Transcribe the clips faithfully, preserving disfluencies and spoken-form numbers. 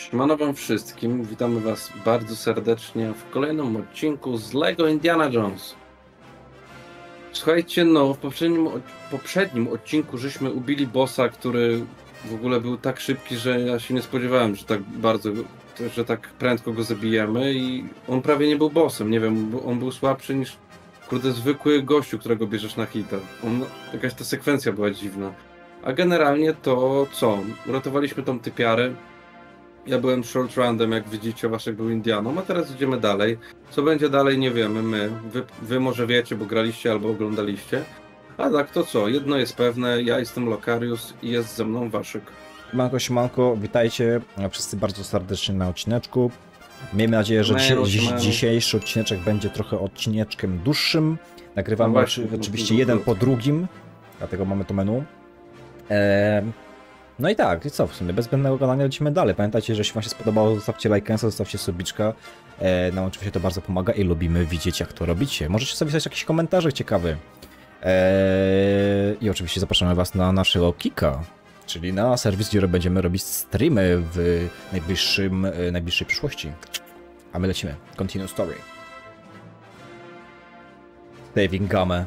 Siemano wam wszystkim, witamy was bardzo serdecznie w kolejnym odcinku z LEGO Indiana Jones. Słuchajcie, no w poprzednim, poprzednim odcinku żeśmy ubili bossa, który w ogóle był tak szybki, że ja się nie spodziewałem, że tak bardzo, że tak prędko go zabijemy i on prawie nie był bossem, nie wiem, on był słabszy niż kurde zwykły gościu, którego bierzesz na hita. On, jakaś ta sekwencja była dziwna. A generalnie to co? Uratowaliśmy tą typiarę. Ja byłem short roundem, jak widzicie, Waszek był Indianą, a teraz idziemy dalej. Co będzie dalej, nie wiemy, my. Wy, wy może wiecie, bo graliście albo oglądaliście. A tak, to co? Jedno jest pewne, ja jestem Lokarius i jest ze mną Waszek. Siemanko, siemanko, witajcie wszyscy bardzo serdecznie na odcineczku. Miejmy nadzieję, że Siemano, dzi siemano. dzisiejszy odcineczek będzie trochę odcineczkiem dłuższym. Nagrywamy No właśnie, oczywiście no, jeden no, po drugim, dlatego mamy to menu. Eee, no i tak, i co w sumie, bez zbędnego gadania lecimy dalej. Pamiętajcie, że jeśli wam się spodobało, zostawcie lajka, zostawcie subiczka. Eee, nam oczywiście to bardzo pomaga i lubimy widzieć, jak to robicie. Możecie sobie pisać jakieś komentarze ciekawe. Eee, I oczywiście zapraszamy was na naszego Kika, czyli na serwis, gdzie będziemy robić streamy w najbliższym, e, najbliższej przyszłości. A my lecimy. Continue story. Saving gamę.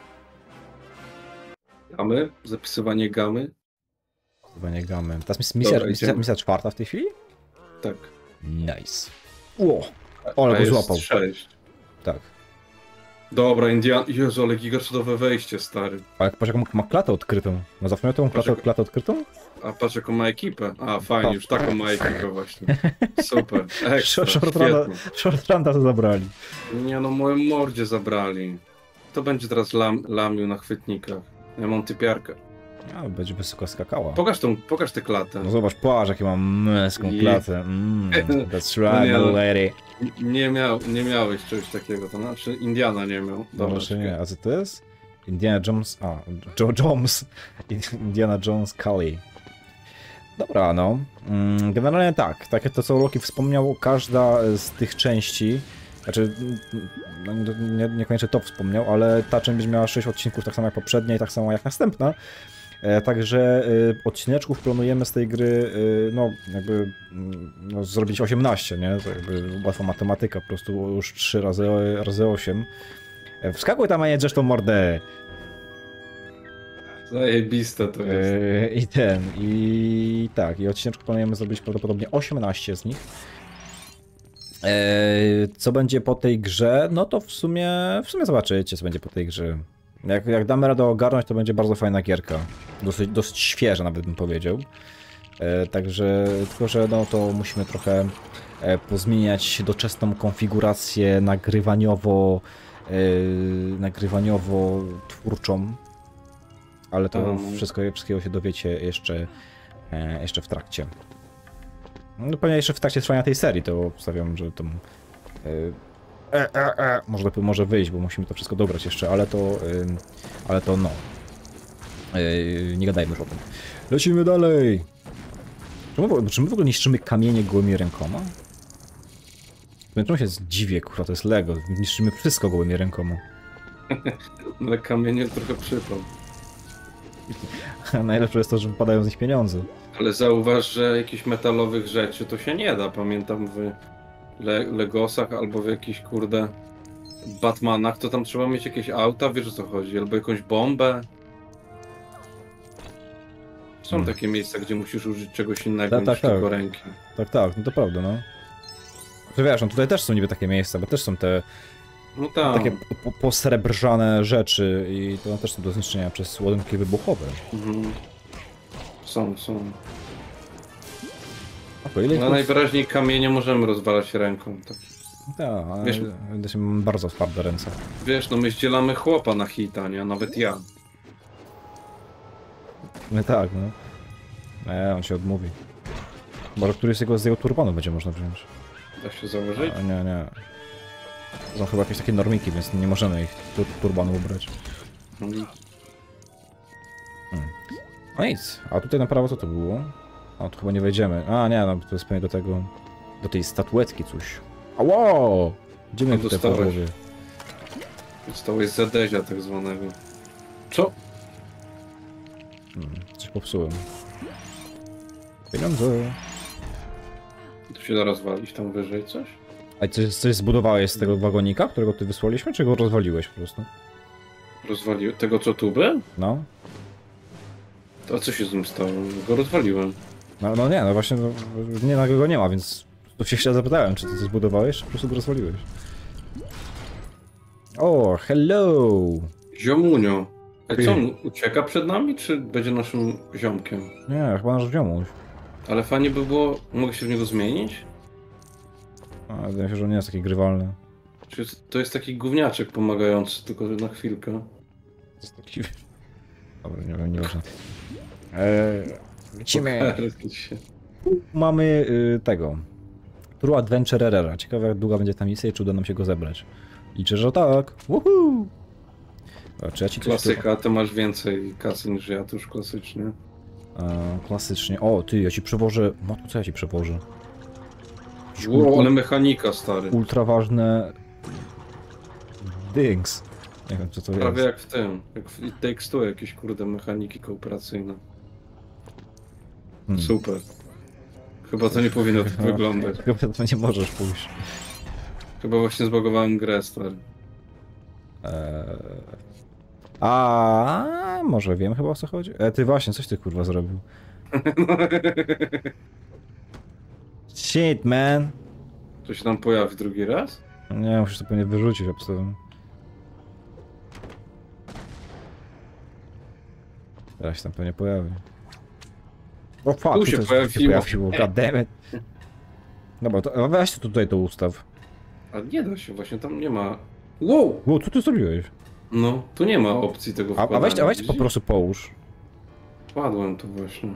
Gamy, zapisywanie gamy. Zapisywanie gamy. To jest misja, Dobra, misja, idziemy. misja czwarta w tej chwili? Tak. Nice. Ło! A Ale go jest złapał. sześć. Tak. Dobra, Indian... Jezu, ale gigacudowe wejście, stary. Ale patrz jaką ma klatę odkrytą. No zapomniał tą klatę, jak- klatę odkrytą? A patrz jaką ma ekipę. A, fajnie, już taką ma ekipę właśnie. Super, ekstra, Short runda, świetnie. short runda to zabrali. Nie no, moją mordzie zabrali. To będzie teraz lam, lamił na chwytnikach. Ja mam typiarkę. A, będzie wysoko skakała. Pokaż tą, pokaż tę klatę. No zobacz, patrz jakie mam męską Je- klatę. Mm, that's No right, nie, my no. lady. Nie, miał, nie miałeś czegoś takiego, to znaczy Indiana nie miał. No Dobra, właśnie nie, a co to jest? Indiana Jones, a, Joe Jones. Indiana Jones Cully. Dobra, no. Mm, Generalnie tak, tak jak to co Loki wspomniał, każda z tych części, znaczy no, nie, niekoniecznie to wspomniał, ale ta część będzie miała sześć odcinków, tak samo jak poprzednia i tak samo jak następna. E, Także y, odcineczków planujemy z tej gry, y, no jakby mm, no, zrobić osiemnaście, nie? To jakby łatwa matematyka, po prostu już trzy razy, razy osiem. E, Wskakuj tam, a nie drzesz tą mordę! Zajebiste to jest. E, I ten, i tak, i odcineczków planujemy zrobić prawdopodobnie osiemnaście z nich. E, Co będzie po tej grze? No to w sumie, w sumie zobaczycie, co będzie po tej grze. Jak, jak damy radę ogarnąć, to będzie bardzo fajna gierka. Dosyć, dosyć świeża nawet bym powiedział. E, także, tylko że no to musimy trochę e, pozmieniać doczesną konfigurację nagrywaniowo, e, nagrywaniowo-twórczą. Ale to Um. wszystko, wszystkiego się dowiecie jeszcze, e, jeszcze w trakcie. No pewnie jeszcze w trakcie trwania tej serii, to obstawiam, że tam... E, e, e, e, może, może wyjść, bo musimy to wszystko dobrać jeszcze, ale to... E, ale to no. E, nie gadajmy już o tym. Lecimy dalej! Czy my, czy my w ogóle niszczymy kamienie gołymi rękoma? Czemu się zdziwię, kurwa, to jest Lego. Niszczymy wszystko gołymi rękoma. Ale kamienie trochę przypał. Najlepsze jest to, że wypadają z nich pieniądze. Ale zauważ, że jakichś metalowych rzeczy to się nie da. Pamiętam w Le Legosach albo w jakichś kurde Batmanach, to tam trzeba mieć jakieś auta, wiesz o co chodzi, albo jakąś bombę. Są Hmm. takie miejsca, gdzie musisz użyć czegoś innego Tak, niż tak, tak. tylko ręki. Tak, tak, no to prawda, no. To wiesz, no tutaj też są niby takie miejsca, bo też są te No tak. takie po- posrebrzane rzeczy i to też są do zniszczenia przez ładunki wybuchowe. Mhm. Są, są. A po ile ich No tu- najwyraźniej kamienie możemy rozwalać ręką. Tak. Tak, ale Wiesz- wiesz, mam bardzo twarde ręce. Wiesz, no my zdzielamy chłopa na hita, nie? Nawet ja. No tak, no. Nie, on się odmówi. Może któryś z jego, z jego turbanu będzie można wziąć. Da się założyć? A nie, nie. To są chyba jakieś takie normiki, więc nie możemy ich tur turbanu ubrać. Mhm. Hmm. No nic, a tutaj na prawo co to było? A tu chyba nie wejdziemy. A nie, no to jest pewnie do tego... do tej statuetki coś. A wow! Gdzie mnie No tutaj dostałeś. połowie? Dostałeś zadezia tak zwanego. Co? Hmm, coś popsułem. Pieniądze. Tu się da rozwalić tam wyżej coś? A coś, coś zbudowałeś z tego wagonika, którego ty wysłaliśmy, czy go rozwaliłeś po prostu? Rozwaliłem. Tego co tu był? No. To a co się z nim stało? Go rozwaliłem. No, no nie, no właśnie, no, nie, nagle go nie ma, więc tu się chciałem zapytałem, czy ty coś zbudowałeś, czy po prostu go rozwaliłeś. O, hello! Ziomunio. A co on ucieka przed nami, czy będzie naszym ziomkiem? Nie, chyba nasz ziomuś. Ale fajnie by było, mogę się w niego zmienić? A, wydaje mi się, że on nie jest taki grywalny. Czy to jest taki gówniaczek pomagający, tylko na chwilkę? To jest taki... Dobra, nie wiem, nie ważne. Eee, lecimy. się. Mamy y, tego. True Adventure Errora. Ciekawe jak długa będzie ta misja i czy uda nam się go zebrać. Liczę, że tak. Woohoo! A, czy ja ci coś Klasyka, ty masz więcej kasy niż ja, to już klasycznie. E, klasycznie. O, ty, ja ci przewożę... No to co ja ci przewożę? Jakieś Wow, ale mechanika, stary. ultra ważne... Dings. Nie wiem, co to Prawie jest. jak w tym, jak w It Takes Two, jakieś kurde mechaniki kooperacyjne. Hmm. Super. Chyba to nie powinno tak wyglądać. Chyba to nie możesz pójść. Chyba właśnie zbagowałem grę, stary. Eee... A może wiem chyba o co chodzi? E, ty właśnie, coś ty kurwa zrobił. Shit, man. To się tam pojawi drugi raz? Nie, musisz to pewnie wyrzucić obstawę. Teraz się tam pewnie pojawi. O fuck, Tu się tutaj pojawiło. pojawiło. God damn it. Dobra, to weź to tutaj to ustaw. A nie da się, właśnie tam nie ma... Wow! Ło, co ty zrobiłeś? No, tu nie ma opcji tego A, wkładania. a weź, a weź po widzisz? prostu połóż. Wkładłem to właśnie.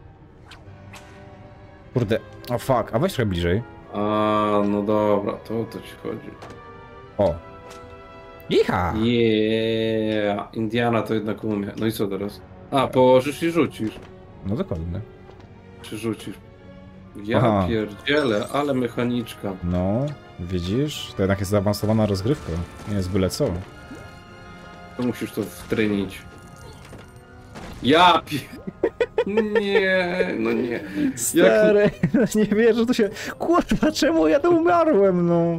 Kurde, o fuck, a weź trochę bliżej. A, no dobra, to o to ci chodzi. O. Iha! Yeah, Indiana to jednak umie. No i co teraz? A, położysz i rzucisz. No dokładnie. Czy rzucisz? Ja Aha. pierdzielę, ale mechaniczka. No, widzisz? To jednak jest zaawansowana rozgrywka. Nie jest byle co. To musisz to wtrynić. Ja pi... Nie, no nie. Stary, nie wierzę, to się... Kurwa, czemu ja to umarłem, no?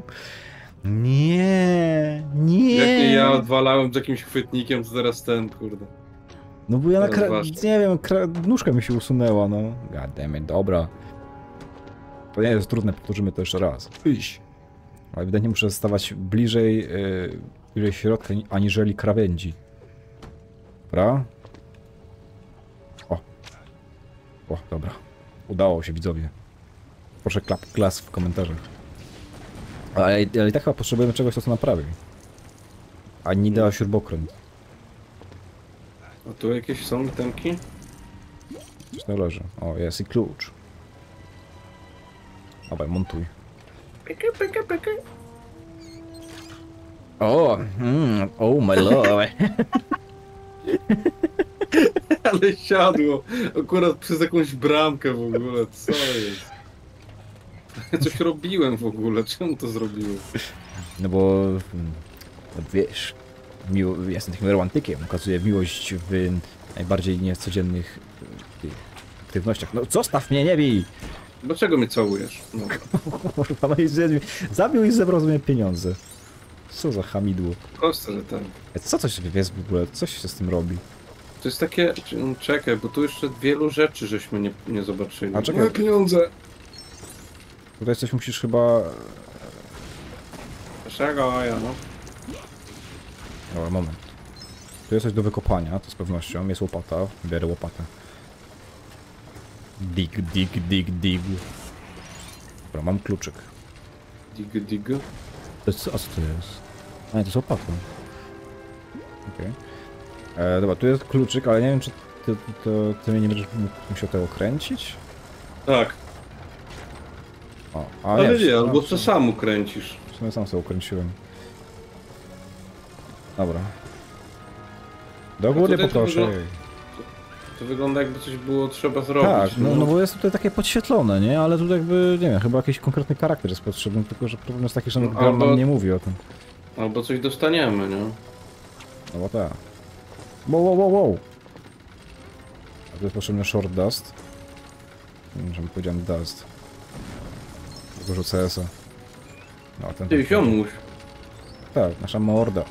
Nie, nie. Jak nie ja odwalałem z jakimś chwytnikiem, to teraz ten, kurde. No bo ja na kra... Rozważ. nie wiem, kra... nóżka mi się usunęła, no. God damn it, dobra. To nie jest trudne, powtórzymy to jeszcze raz. Iść. Ale ewidentnie muszę stawać bliżej, yy, bliżej środka, aniżeli krawędzi. Dobra? O. O, dobra. Udało się, widzowie. Proszę klap klas w komentarzach. Ale, ale i tak chyba potrzebujemy czegoś, co to naprawi. A nie da śrubokręt. A tu jakieś są temki? Coś tam leży. O, jest i klucz. Dawaj, montuj. Pyka, pyka, pyka. O, mm, oh my lord. Ale siadło. Akurat przez jakąś bramkę w ogóle. Co jest? Ja coś robiłem w ogóle. Czemu to zrobiłem? No bo, mm, wiesz, miło, jestem takim romantykiem, okazuję miłość w najbardziej niecodziennych y, aktywnościach. No zostaw mnie, nie bij! Dlaczego mnie całujesz? No. Kurwa, no i zjadł- zabił i zebrał z mnie pieniądze. Co za hamidło. Proste, że tak. E, Co coś jest w ogóle? Co się z tym robi? To jest takie... Czekaj, bo tu jeszcze wielu rzeczy żeśmy nie, nie zobaczyli. A czekaj. Moje pieniądze! Tutaj coś musisz chyba... Czego ja, no? Dobra, moment. Tu jest coś do wykopania, to z pewnością. Jest łopata, biorę łopatę. Dig, dig, dig, dig. Dobra, mam kluczyk. Dig, dig. To jest, a co to jest? A nie, to jest łopata. Okej. Okay. Dobra, tu jest kluczyk, ale nie wiem, czy ty, to, ty mnie nie będziesz mógł- musiał tego kręcić? Tak. O, a Ale nie, w- albo w- co sam ukręcisz. W sumie sam sobie ukręciłem. Dobra. Do góry tutaj to poproszę. wygląda- To wygląda jakby coś było trzeba zrobić. Tak, no, no bo jest tutaj takie podświetlone, nie? Ale tutaj jakby, nie wiem, chyba jakiś konkretny charakter jest potrzebny, tylko że problem jest taki, że No, gra albo- nam nie mówi o tym. Albo coś dostaniemy, nie? No bo tak. Wow, wow, wow, wow. A tu jest potrzebny short dust. Nie wiem, żebym powiedział dust. Dużo C S a. No, ten... Ty, ziomuś. Tak, nasza morda.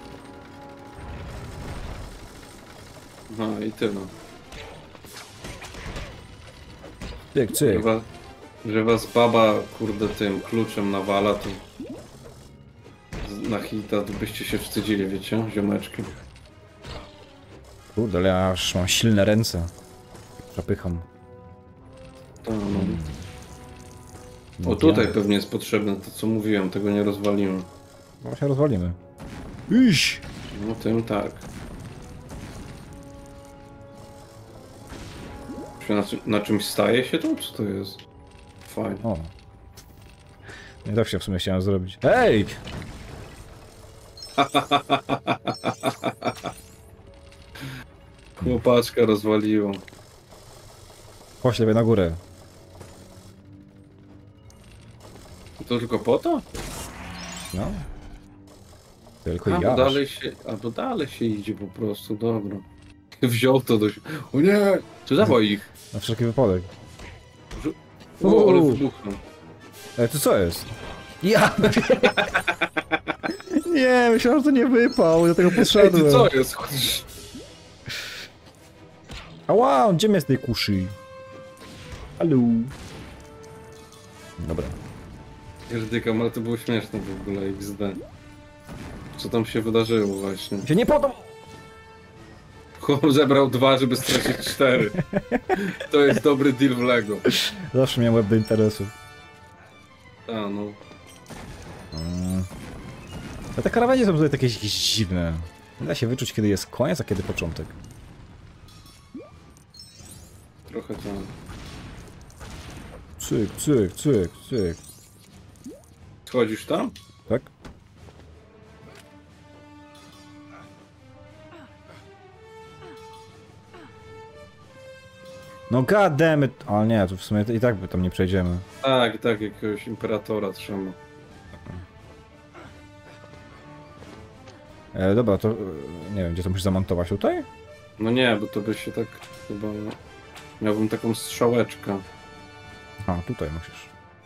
No i tyle. Cyk, Że, cyk. wa, że was baba, kurde, tym kluczem nawala, to z- na hita to byście się wstydzili, wiecie, ziomeczki. Kurde, ale ja aż mam silne ręce. Przepycham. To, no. O, tutaj pewnie jest potrzebne to, co mówiłem, tego nie rozwalimy. No się rozwalimy. Iść! No tym tak. Czy na, czym- na czymś staje się to? Co to jest? Fajnie. O. Nie tak się w sumie chciałem zrobić. Ej! Chłopaczka rozwaliło. Poślę na górę. To tylko po to? No. Tylko Albo ja. dalej się, albo dalej się idzie po prostu, dobra. Wziął to do siebie. O nie! Czy dawaj ich? Na wszelki wypadek. O, ale Uuu. wybuchną. Ej, to co jest? Ja! Nie, myślałem, że to nie wypał, do tego Ej, podszedłem. ty co jest? Chodzisz? Ała, gdzie mnie z tej kuszy? Halo. Dobra. Pierdykam, ale to było śmieszne w ogóle, X D. Co tam się wydarzyło właśnie? Się nie podoba! Chłop zebrał dwa, żeby stracić cztery. To jest dobry deal w Lego. Zawsze miałem łeb do interesu. A no. Mm. A te karawanie są tutaj takie jakieś dziwne. Nie da się wyczuć, kiedy jest koniec, a kiedy początek. Trochę to. Cyk, cyk, cyk, cyk. Schodzisz tam? Tak? No god damn it. Ale nie, to w sumie i tak by tam nie przejdziemy. Tak, tak, jakiegoś imperatora trzeba. E, dobra, to e, nie wiem, gdzie to musisz zamontować tutaj? No nie, bo to by się tak chyba... Miałbym taką strzałeczkę. A, tutaj musisz.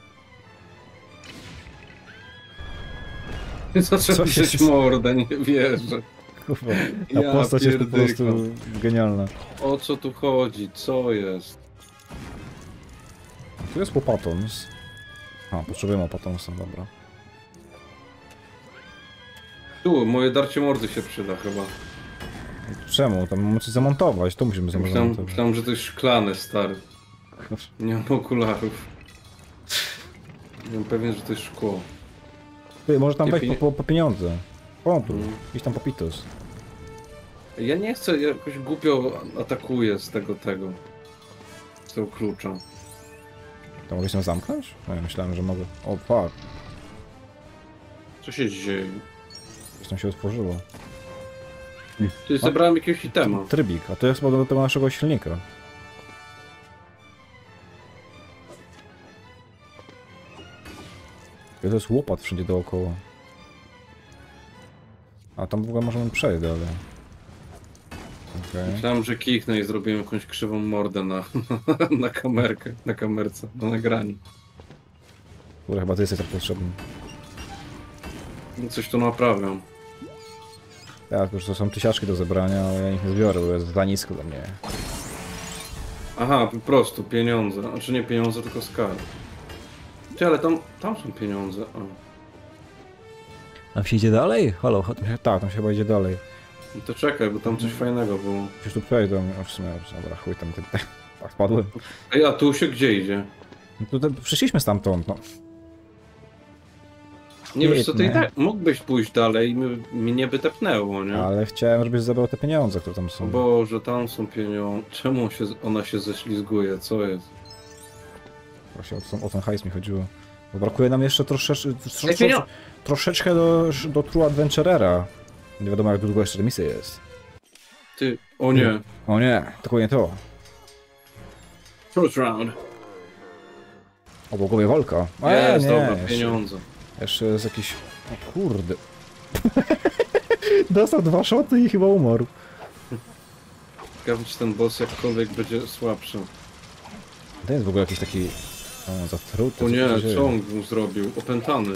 Zacząłem Co się drzeć z- mordę, nie wierzę. Kurwa, ta Ja postać jest po prostu pierdykam. genialna. O co tu chodzi? Co jest? Tu jest łopatons. A, potrzebujemy łopatonsa, dobra. Tu, moje darcie mordy się przyda chyba. Czemu? Tam mamy coś zamontować, to musimy Myślałem, zamontować. myślałem, że to jest szklane, stary. Nie mam okularów. Byłem pewien, że to jest szkło. Ty, może tam Nie wejść po, pi- po, po pieniądze. O, tu, Mm. iść tam po pitus. Ja nie chcę, ja jakoś głupio atakuję z tego, tego. Z tego klucza. To mogę się zamknąć? No, ja myślałem, że mogę. O, fuck. Co się dzieje? Coś tam się otworzyło. Ty, zebrałem jakiegoś itema. Trybik, a to jest chyba do tego naszego silnika. To jest łopat wszędzie dookoła. A tam w ogóle możemy przejść dalej. Okej. Myślałem, że kichnę i zrobiłem jakąś krzywą mordę na, na kamerkę, na kamerce, na nagraniu. Kurde, chyba ty jesteś tak potrzebny. Coś tu naprawiam. Tak, już to są tysiaczki do zebrania, ale ja ich nie zbiorę, bo jest za nisko dla mnie. Aha, po prostu pieniądze. Znaczy nie pieniądze, tylko skarb. Ty, ale tam, tam są pieniądze. O. Tam się idzie dalej? Halo, tam się, tak, tam się chyba idzie dalej. No to czekaj, bo tam coś fajnego było. Przecież tu przejdą, a w sumie, dobra, chuj tam, tak, tak spadłem. Ej, a tu się gdzie idzie? No to, to przyszliśmy stamtąd, no. Nie wiesz co, ty i Biedne. tak mógłbyś pójść dalej i my, mnie by tepnęło, nie? Ale chciałem, żebyś zabrał te pieniądze, które tam O są. Boże, tam są pieniądze. Czemu się, ona się ześlizguje? Co jest? Właśnie o, ten- o ten hajs mi chodziło. Bo brakuje nam jeszcze troszecz, trosze, Ej, pienio- troszeczkę do, do True Adventurera. Nie wiadomo jak długo jeszcze misja jest. Ty, o nie. O nie, tylko nie to. First round. O bogowie walka. A Jest, nie, dobra, jeszcze, pieniądze. jeszcze jest jakiś... O kurde. Dostał dwa szoty i chyba umarł. Ciekawe, czy ten boss jakkolwiek będzie słabszy. To jest w ogóle jakiś taki O, zatruty. O co nie, tu się dzieje? co on mu zrobił? Opętany.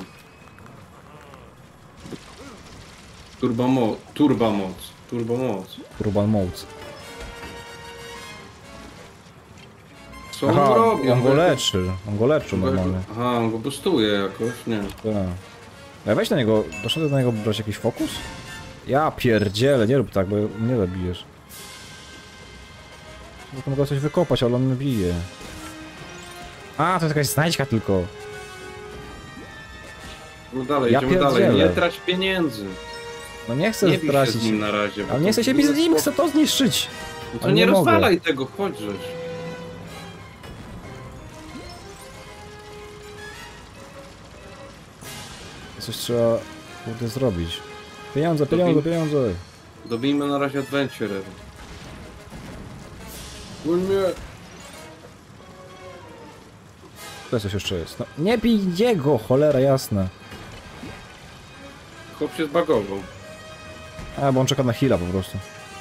Turbomo... Turbomoc. Turbomoc. Urban Mode. Co on Aha, robi? on go go- leczy. On go leczy on go- normalnie. Aha, on go boostuje jakoś, nie. Tak. Ja weź na niego, doszedł na niego brać jakiś fokus? Ja pierdzielę, nie rób tak, bo mnie zabijesz. Bo mogę coś wykopać, ale on mnie bije. A, to jest jakaś znajdźka tylko. No dalej, Ja idziemy dalej. pierdzielę. Nie trać pieniędzy. No nie chcę Nie bij się stracić. z nim na razie. bo Ale to nie chcę się bić z nim, chcę to zniszczyć. No to ale nie nie mogę. rozwalaj tego, chodź żeś. Coś trzeba, kurde, zrobić. Pieniądze, To pieniądze, pi- pieniądze. Dobijmy na razie Adventurer. O nie. To coś jeszcze jest. No, nie bij jego, cholera jasna. Chłop się zbagował. A, bo on czeka na heala po prostu.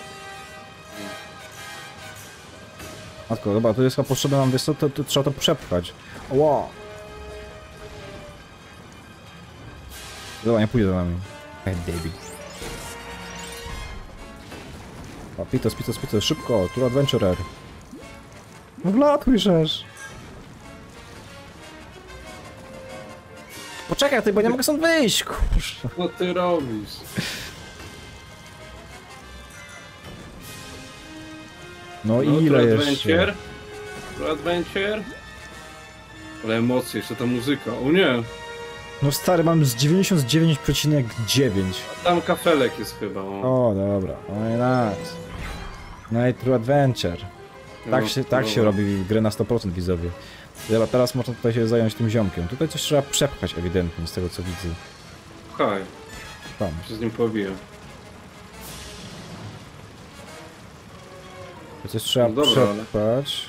Matko, dobra, tu jest chyba potrzebne nam, wiesz co, to, to trzeba to przepchać. Ło! Dobra, nie pójdzie za nami. Ej, baby. O, Pitos, Pitos, Pitos, szybko, tu Adventurer. Wlatuj żeż. Poczekaj ty, bo nie mogę stąd wyjść, kurwa. Co ty robisz? No, No, ile tu jeszcze? Adventure? Tu Adventure? Ale emocje, jeszcze ta muzyka. O nie. No stary, mam z dziewięćdziesiąt dziewięć przecinek dziewięć. Tam kafelek jest chyba. O. O, dobra. No i nice. No i True Adventure. Tak No, się, tak się dobra. robi gry na sto procent widzowie. Dobra, teraz można tutaj się zająć tym ziomkiem. Tutaj coś trzeba przepchać ewidentnie, z tego co widzę. Haj, Tam. się z nim pobiję. To coś trzeba No dobra, ale- przepchać.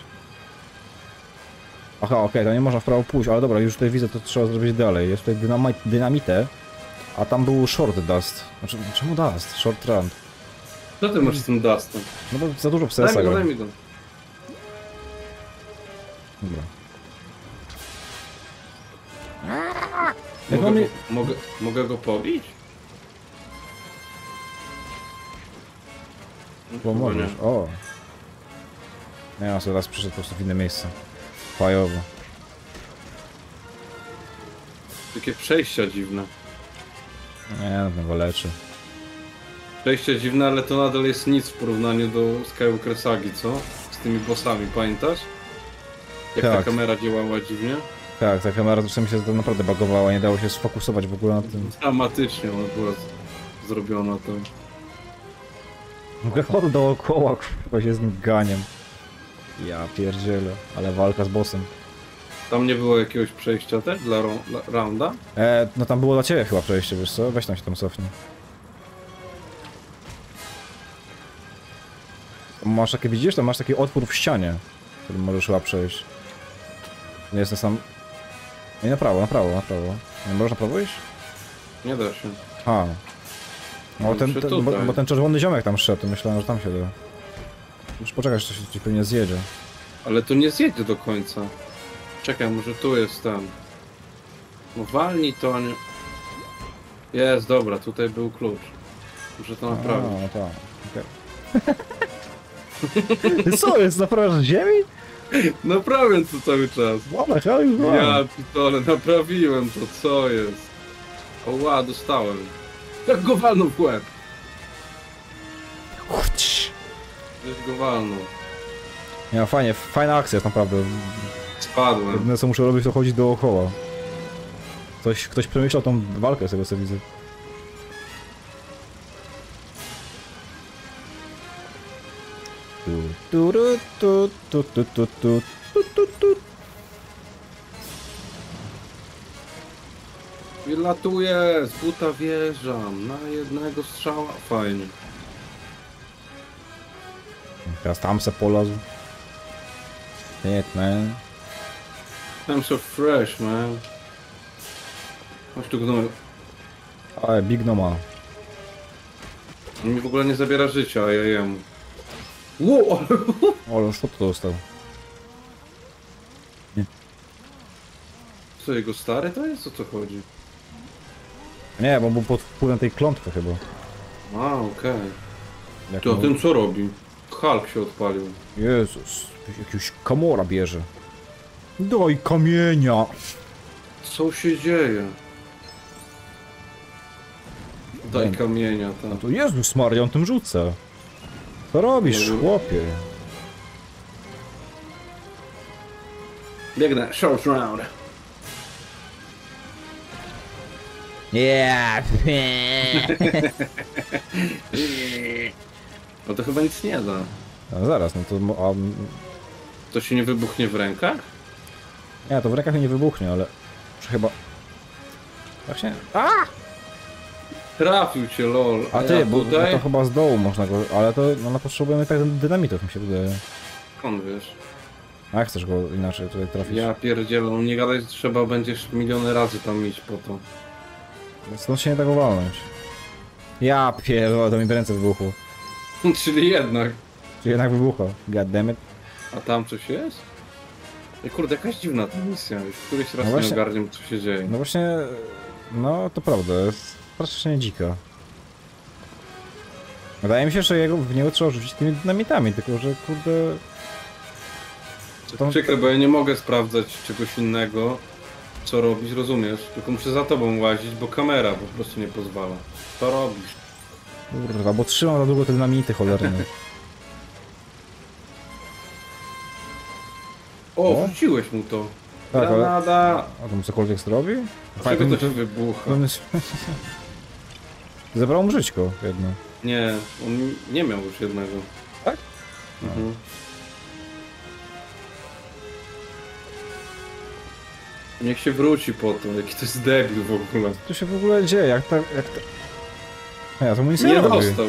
Aha, okej, to nie można w prawo pójść, ale dobra, już tutaj widzę, to trzeba zrobić dalej. Jest tutaj dynamit, dynamitę, a tam był short dust. Znaczy, czemu dust? Short run. Co ty masz z tym Dustem? No bo za dużo Daj psesa mi go, gra. daj mi go. Dobra. Jak Mogę, on mi... go, mogę, mogę go pobić? No, Bo chyba możesz, nie. o. Nie, ja sobie raz przyszedł po prostu w inne miejsce. Fajowo. Takie przejścia dziwne. Nie, no go leczy. Przejścia dziwne, ale to nadal jest nic w porównaniu do Skywalker Sagi, co? Z tymi bossami, pamiętasz? Jak ta Tak. kamera działała dziwnie? Tak, ta kamera czasami się to naprawdę bagowała, nie dało się sfokusować w ogóle na tym. Dramatycznie ona była z- zrobiona to. Mogę chodzę dookoła, kurwa się z nim ganiem. Ja pierdzielę, ale walka z bossem. Tam nie było jakiegoś przejścia też dla, ro- dla rounda? E, no tam było dla ciebie chyba przejście, wiesz co? Weź tam się tam cofnij. Masz takie, widzisz? Tam masz taki otwór w ścianie, który możesz chyba przejść. Nie jest na sam... Nie, na prawo, na prawo, na prawo. Nie możesz na prawo iść? Nie da się. A. No, ten, Muszę ten, bo, tutaj. bo ten czerwony ziomek tam szedł, to myślałem, że tam się da. Już poczekaj, że to się ci pewnie zjedzie. Ale to nie zjedzie do końca. Czekaj, może tu jest ten. No walnij to, a nie... Jest, dobra, tutaj był klucz. Muszę to A, naprawić. no tak, okej. Co jest, naprawiasz ziemi? Naprawiam to cały czas. What the hell is wrong? Ja pitole, naprawiłem to, co jest? Oła, dostałem. Jak go walnął w łeb. Chodź. Gdzieś go walnął. Nie, fajnie, fajna akcja jest naprawdę. Spadłem. Jedyne co muszę robić to chodzić dookoła. Ktoś, ktoś przemyślał tą walkę z tego co widzę. Tu, tu, ru, tu, tu, tu, tu, tu, tu, tu, tu. I latuję, z buta wjeżdżam, na jednego strzała. Fajnie. Teraz tam se polazł. Shit, man. I'm so fresh, man. Chodź tu gnoju. Ale Big no ma. On mi w ogóle nie zabiera życia, a ja jemu. Wow, O, ale co to dostał? Nie. Co, jego stary to jest? O co chodzi? Nie, bo był pod wpływem tej klątwy chyba. A, okej. Jak To mu- ten co robi? Hulk się odpalił. Jezus, jakiegoś kamora bierze. Daj kamienia! Co się dzieje? Daj Daj. kamienia, No tam. to Jezus Maria, on tym rzuca. Co robisz, No, chłopie? Biegnę, short round. Yeah. No to chyba nic nie da. No zaraz, no to... mo- A, To się nie wybuchnie w rękach? nie, to w rękach mi nie wybuchnie, ale... Czy chyba... Właśnie... A! Trafił cię, lol. A ty, ja bo tutaj? no to chyba z dołu można go... Ale to... No, no potrzebujemy tak dynamitów, mi się wydaje. Skąd wiesz? A jak chcesz go inaczej tutaj trafić? Ja pierdzielę, no nie gadaj, że trzeba będziesz miliony razy tam iść po to. Stąd się nie da go walnąć. Ja pierdolę, to mi w ręce wybuchło. Czyli jednak. Czy jednak wybuchło? God damn it. A tam coś jest? Ej, kurde, jakaś dziwna ta misja. Już któryś raz No właśnie- nie ogarniam, co się dzieje. No właśnie... No to prawda, jest strasznie dzika. Wydaje mi się, że jego, w niego trzeba rzucić tymi dynamitami, tylko że kurde... To przykre, bo ja nie mogę sprawdzać czegoś innego, co robić, rozumiesz? Tylko muszę za tobą łazić, bo kamera po prostu nie pozwala. Co robisz? Kurwa, bo trzymam za długo te dynamity cholerne. O, O? wrzuciłeś mu to. Tak, ale... Granada! A to mu cokolwiek zrobi? Dlaczego to się wybucha? Zebrał mu żyćko jedno. Nie, on nie miał już jednego. Tak? Mhm. Niech się wróci po to, jaki to jest debil w ogóle. Co tu się w ogóle dzieje? Jak ta... Jak ta... A ja to mu nic nie Nie robi. dostał.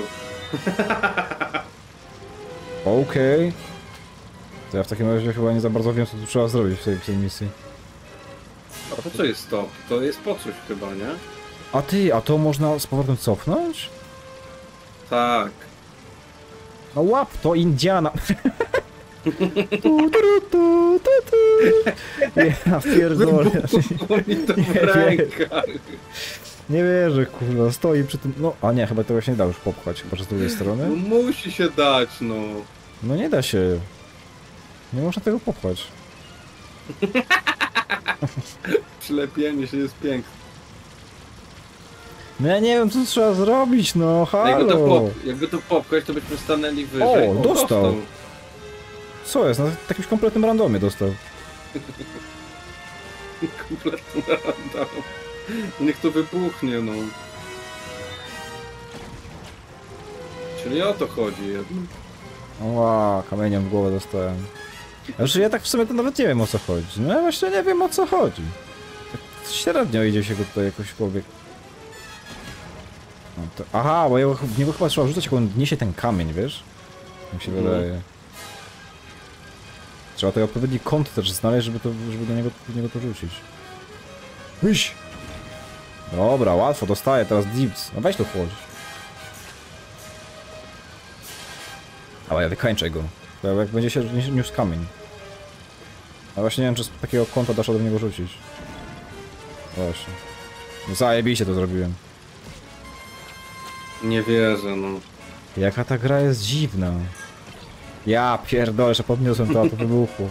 Okej. To ja w takim razie chyba nie za bardzo wiem, co tu trzeba zrobić w tej, w tej misji. A to co jest stop? To jest po coś chyba, nie? A ty, a to można z powrotem cofnąć? Tak. No łap to Indiana. Tu, tu, tu, tu, tu. Ja pierdolę. Wybuchło mi to Nie w rękach. Nie wierzę, kurwa, stoi przy tym... No, a nie, chyba to właśnie da już popchać, chyba że z drugiej strony. No musi się dać, no. No nie da się. Nie można tego popchać. Przylepienie się jest piękne. No ja nie wiem, co trzeba zrobić, no Jakby to, halo. pop, jakby to popchać, to byśmy stanęli wyżej. O, dostał. Co jest? Na jakimś kompletnym randomie dostał. Kompletnie random. Niech to wybuchnie, no. Czyli o to chodzi jednak. Ła, kamieniem w głowę dostałem. Znaczy ja tak w sumie to nawet nie wiem o co chodzi. No ja właśnie nie wiem o co chodzi. Tak średnio idzie się go tutaj jakoś człowiek. No to... Aha, bo jego, w niego chyba trzeba rzucać, jak on niesie ten kamień, wiesz? Mi się Mhm. wydaje. Trzeba tutaj odpowiedni kąt też znaleźć, żeby, to, żeby do niego, do niego to rzucić. Wyś! Dobra, łatwo, dostaję teraz dips. No weź to wchodź. Ale ja wykańczę go. To jak będzie się niósł kamień. A właśnie nie wiem, czy z takiego kąta dasz do niego rzucić. Właśnie. No zajebiście to zrobiłem. Nie wierzę, no. Jaka ta gra jest dziwna. Ja pierdolę, że podniosłem to, a to wybuchło.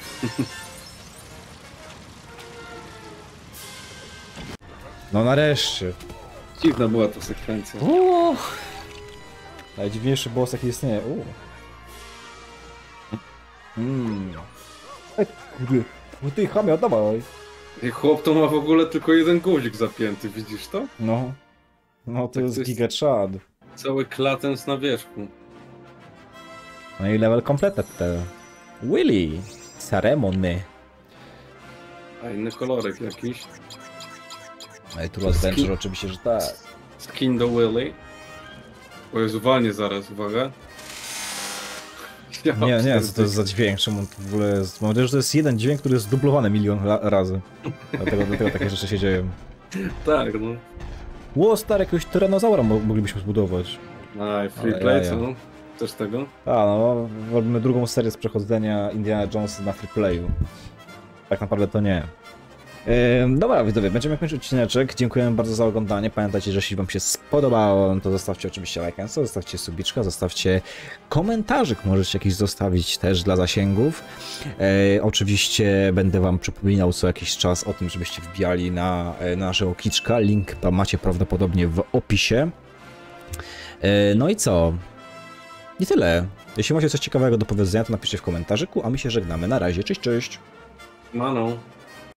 No nareszcie. Dziwna była ta sekwencja. Uuu. Najdziwniejszy boss jaki istnieje. Uuu. Mmm. Ej, kurde. Ty chamia, dawaj. I chłop to ma w ogóle tylko jeden guzik zapięty, widzisz to? No. No to Tak, jest to jest- giga chad. Cały klatens na wierzchu. No i level completed. Willy. Ceremony. A inny kolorek jakiś. No i tu adventure oczywiście, że tak. Skin do Willy. O Jezu, walnie zaraz, uwaga. Ja Nie, nie, co to jest za dźwięk, czemu to w ogóle jest... Mam nadzieję, że to jest jeden dźwięk, który jest dublowany milion la- razy. Dlatego, dlatego takie rzeczy się dzieją. Tak, no. Ło, stary, jakiegoś tyranozaura mo- moglibyśmy zbudować. Aj, free Ale play, jaja. co? Też tego? A, no, robimy drugą serię z przechodzenia Indiana Jonesa na free playu. Tak naprawdę to nie. Ym, dobra, widzowie, będziemy kończyć odcineczek. Dziękujemy bardzo za oglądanie. Pamiętajcie, że jeśli wam się spodobało, to zostawcie oczywiście lajka, zostawcie subiczka, zostawcie komentarzyk, możecie jakiś zostawić też dla zasięgów. E, oczywiście będę wam przypominał co jakiś czas o tym, żebyście wbijali na, na naszego kiczka. Link macie prawdopodobnie w opisie. E, no i co? I tyle. Jeśli macie coś ciekawego do powiedzenia, to napiszcie w komentarzyku, a my się żegnamy. Na razie, cześć, cześć! Mano.